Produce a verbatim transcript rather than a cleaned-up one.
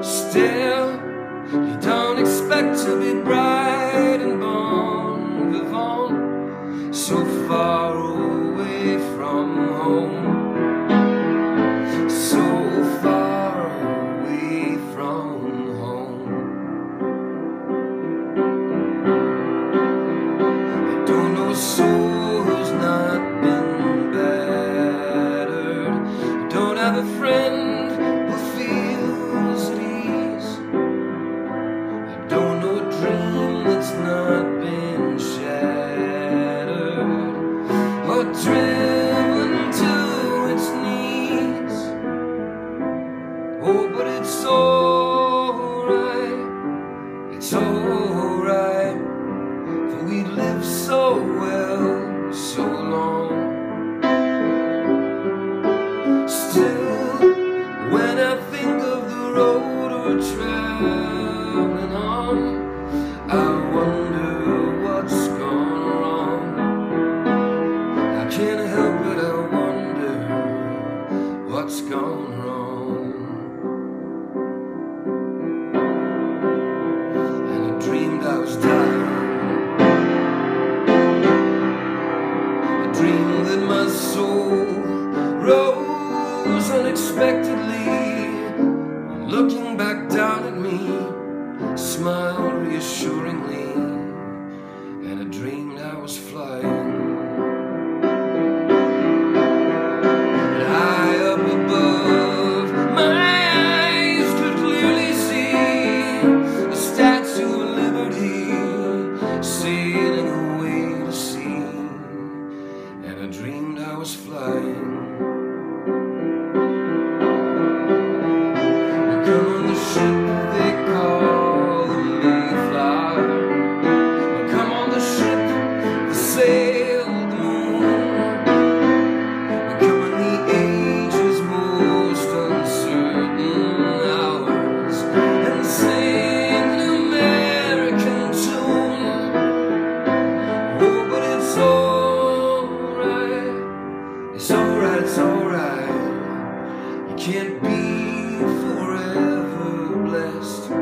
Still, you don't expect to be bright and bon vivant, so far away from home, so far away from home. I don't know a soul who's not been battered. I don't have a friend who feels at ease. I don't know a dream that's not been shattered or driven to its knees. Oh, but it's alright, it's alright, for we lived so well so long. Still, when I think of the road we're traveling on, I wonder what's gone wrong. I can't help it, I wonder what's gone wrong. And I dreamed I was dying. I dreamed that my soul rose unexpectedly, and looking back down at me, smiled reassuringly. And I dreamed I was flying, and high up above, my eyes could clearly see the Statue of Liberty sailing away to sea. And I dreamed I was flying. Come on the ship they call the Mayflower. Come on the ship that sailed the moon. Come on the age's most uncertain hours, and sing an American tune. Oh, but it's alright, it's alright, it's alright. You can't be forever blessed.